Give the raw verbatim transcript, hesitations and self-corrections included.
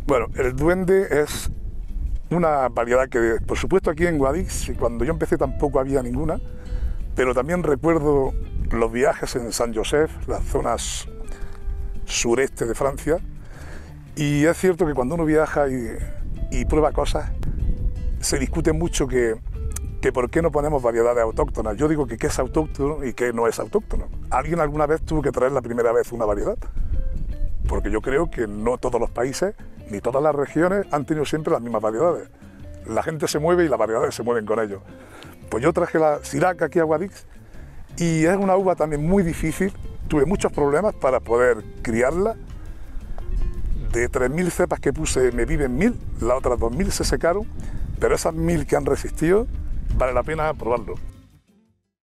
Bueno, el duende es una variedad que, por supuesto, aquí en Guadix, cuando yo empecé tampoco había ninguna, pero también recuerdo los viajes en San Josep, las zonas sureste de Francia, y es cierto que cuando uno viaja y, y prueba cosas, se discute mucho que, que por qué no ponemos variedades autóctonas. Yo digo que qué es autóctono y qué no es autóctono. ¿Alguien alguna vez tuvo que traer la primera vez una variedad? Porque yo creo que no todos los países ni todas las regiones han tenido siempre las mismas variedades. La gente se mueve y las variedades se mueven con ellos. Pues yo traje la Sirac aquí a Guadix y es una uva también muy difícil. Tuve muchos problemas para poder criarla. De tres mil cepas que puse me viven mil, las otras dos mil se secaron, pero esas mil que han resistido vale la pena probarlo.